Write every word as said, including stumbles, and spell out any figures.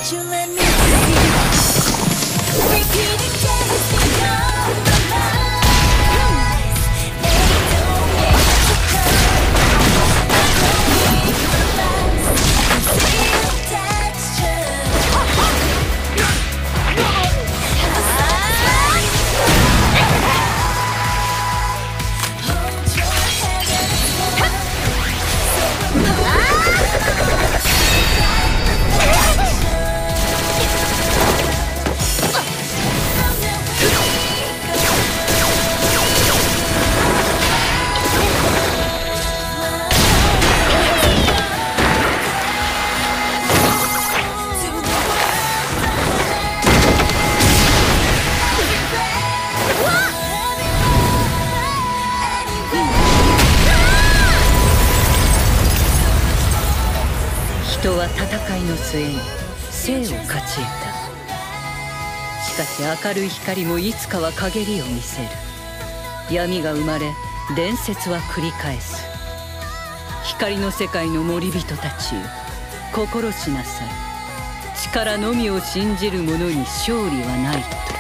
人は戦いの末に生を勝ち得た。しかし明るい光もいつかは陰りを見せる。闇が生まれ伝説は繰り返す。光の世界の守人たちよ、心しなさい。力のみを信じる者に勝利はないと。